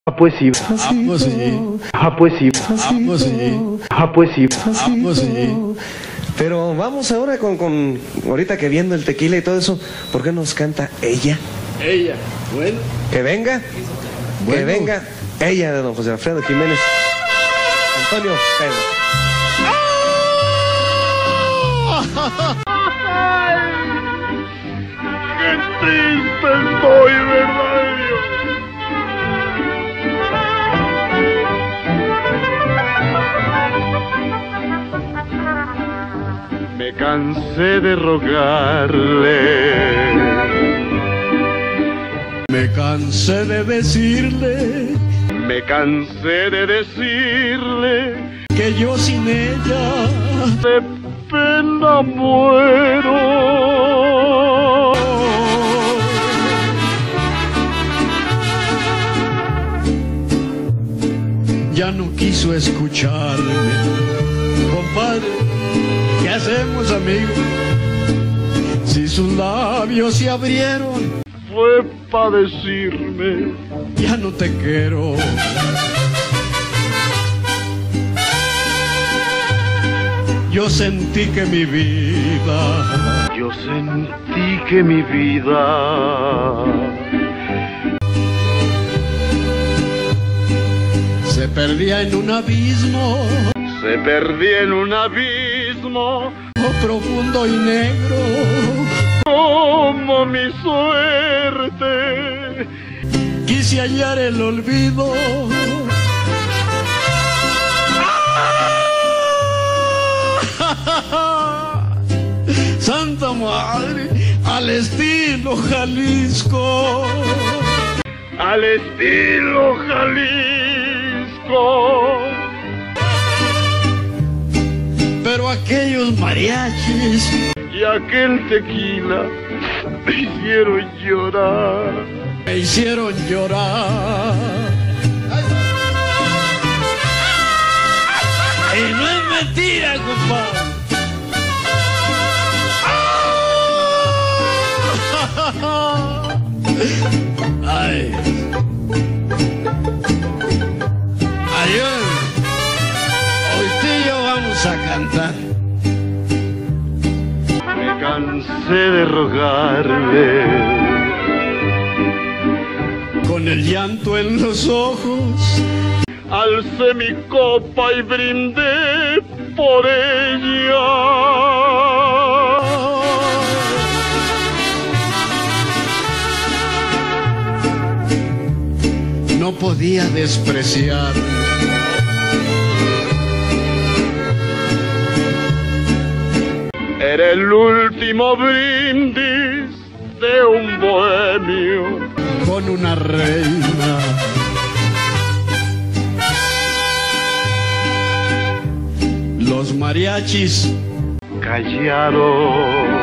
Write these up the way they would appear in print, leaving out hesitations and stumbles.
Ah, pues sí. Ah, pues sí. Ah, pues sí. Ah, pues sí. Ah, pues sí. Ah, pues sí. Pero vamos ahora con ahorita que viendo el tequila y todo eso, ¿por qué nos canta ella? Ella. Bueno. Que venga. Que Bueno. venga ella de don José Alfredo Jiménez. Antonio Pedro. ¡Qué triste estoy, verdad, Dios! Me cansé de rogarle. Me cansé de decirle Me cansé de decirle que yo sin ella de pena muero. ya no quiso escucharme. Compadre, ¿qué hacemos, amigo? Si sus labios se abrieron, Fue pa' decirme ya no te quiero. Yo sentí que mi vida yo sentí que mi vida se perdía en un abismo se perdía en un abismo profundo y negro. como mi suerte. Quise hallar el olvido. Santa Madre, al estilo Jalisco. Al estilo Jalisco. Pero aquellos mariachis Y aquel tequila me hicieron llorar. me hicieron llorar. Y no es mentira, compadre. Ay. Ayúdenme. Hoy tú y yo vamos a cantar. Me cansé de rogarle. Con el llanto en los ojos, Alcé mi copa y brindé por ella. no podía despreciar. Era el último brindis de un bohemio Con una reina. Los mariachis callado.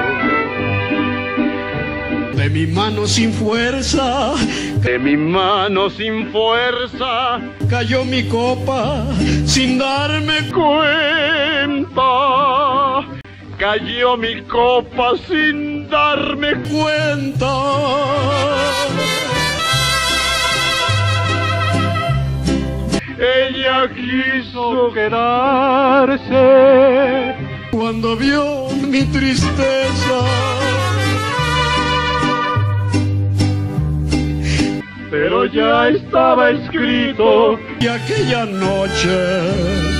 de mi mano sin fuerza, De mi mano sin fuerza cayó mi copa sin darme cuenta. Cayó mi copa sin darme cuenta. Ella quiso quedarse. Cuando vio mi tristeza, Pero ya estaba escrito y aquella noche